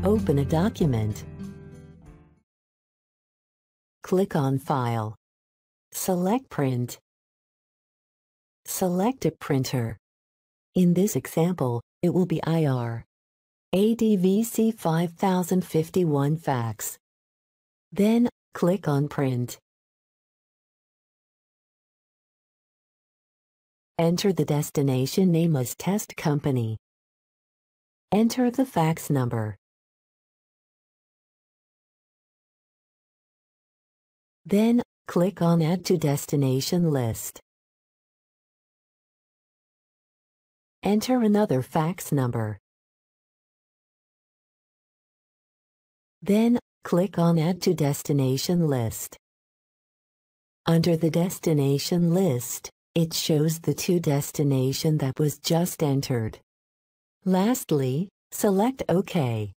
Open a document. Click on File. Select Print. Select a printer. In this example, it will be IR ADVC 5051 fax. Then, click on Print. Enter the destination name as Test Company. Enter the fax number. Then, click on Add to Destination List. Enter another fax number. Then, click on Add to Destination List. Under the destination list, it shows the to destination that was just entered. Lastly, select OK.